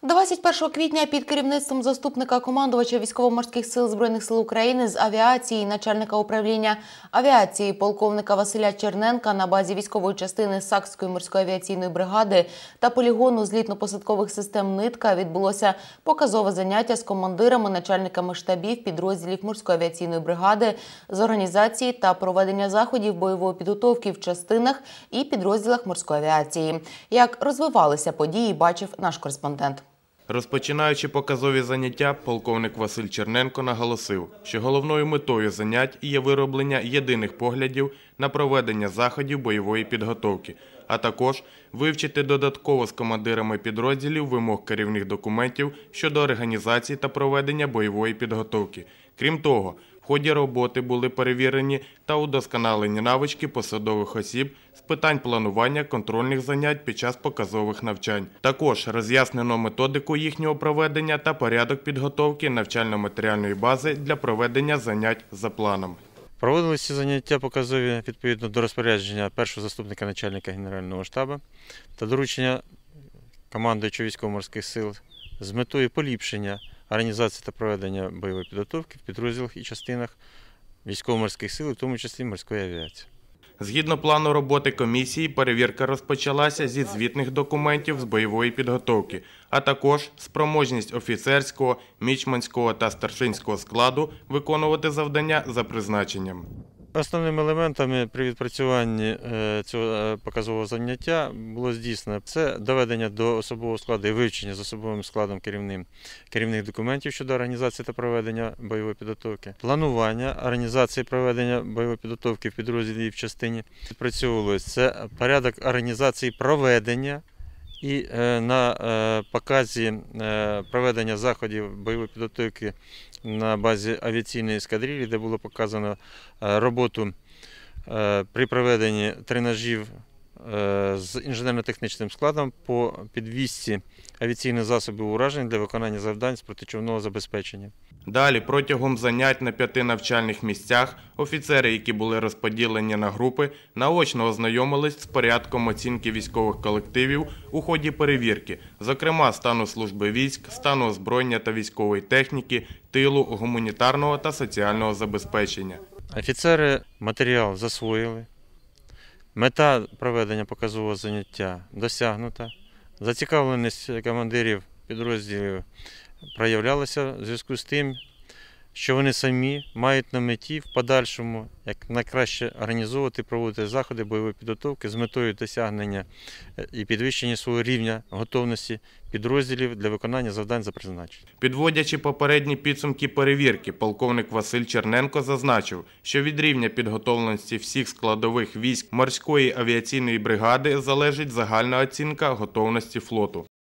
21 квітня під керівництвом заступника командувача Військово-морських сил Збройних сил України з авіації, начальника управління авіації полковника Василя Черненка на базі військової частини Сакської морської авіаційної бригади та полігону злітно-посадкових систем «Нитка» відбулося показове заняття з командирами, начальниками штабів підрозділів морської авіаційної бригади з організації та проведення заходів бойової підготовки в частинах і підрозділах морської авіації. Як розвивалися події, бачив наш кореспондент. Розпочинаючи показові заняття, полковник Василь Черненко наголосив, що головною метою занять є вироблення єдиних поглядів на проведення заходів бойової підготовки, а також вивчити додатково з командирами підрозділів вимог керівних документів щодо організації та проведення бойової підготовки. Крім того, в ході роботи були перевірені та удосконалені навички посадових осіб з питань планування контрольних занять під час показових навчань. Також роз'яснено методику їхнього проведення та порядок підготовки навчально-матеріальної бази для проведення занять за планом. Проводилися заняття показові відповідно до розпорядження першого заступника начальника Генерального штабу та доручення командуючого Військово-морських сил з метою поліпшення організації та проведення бойової підготовки в підрозділах і частинах військово-морських сил, в тому числі морської авіації. Згідно плану роботи комісії, перевірка розпочалася зі звітних документів з бойової підготовки, а також спроможність офіцерського, мічманського та старшинського складу виконувати завдання за призначенням. Основними елементами при відпрацюванні цього показового заняття було здійснено це доведення до особового складу і вивчення з особовим складом керівних документів щодо організації та проведення бойової підготовки, планування організації проведення бойової підготовки в підрозділі і в частині. Відпрацьовувалося це порядок організації проведення і на показі проведення заходів бойової підготовки на базі авіаційної ескадрилі, де було показано роботу при проведенні тренажів з інженерно-технічним складом по підвісці авіаційних засобів уражень для виконання завдань з протичовного забезпечення. Далі, протягом занять на 5 навчальних місцях, офіцери, які були розподілені на групи, наочно ознайомились з порядком оцінки військових колективів у ході перевірки, зокрема стану служби військ, стану озброєння та військової техніки, тилу, гуманітарного та соціального забезпечення. Офіцери матеріал засвоїли, мета проведення показового заняття досягнута, зацікавленість командирів підрозділів проявлялася в зв'язку з тим, що вони самі мають на меті в подальшому як найкраще організовувати і проводити заходи бойової підготовки з метою досягнення і підвищення свого рівня готовності підрозділів для виконання завдань за призначенням. Підводячи попередні підсумки перевірки, полковник Василь Черненко зазначив, що від рівня підготовленості всіх складових військ морської авіаційної бригади залежить загальна оцінка готовності флоту.